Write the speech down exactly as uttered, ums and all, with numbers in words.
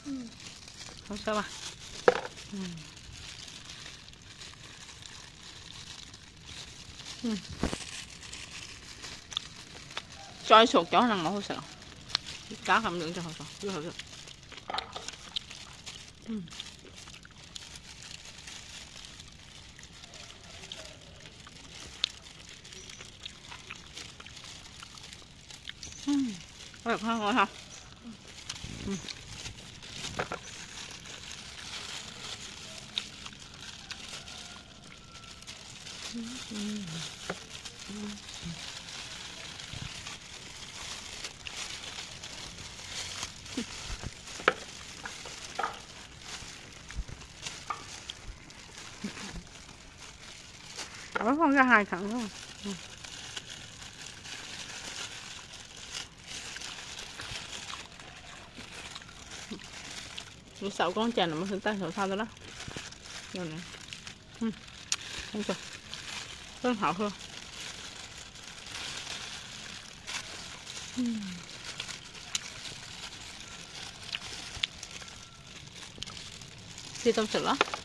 không sao mà. Ừ. Ừ. Cho sụt chó năng mà không sợ. Cá cầm đường cho họ sợ. Cứ họ sợ. Ừ. Ừ. Được không? Ngon không? Ừ. Ủa con ra hai thằng luôn. Ừ. Nó sợ con chè nó mới tay sợ sao đó đó. Rồi nè. Ừ. Không sợ. Rất hảo hơn. Ừ. Thì tâm sự đó.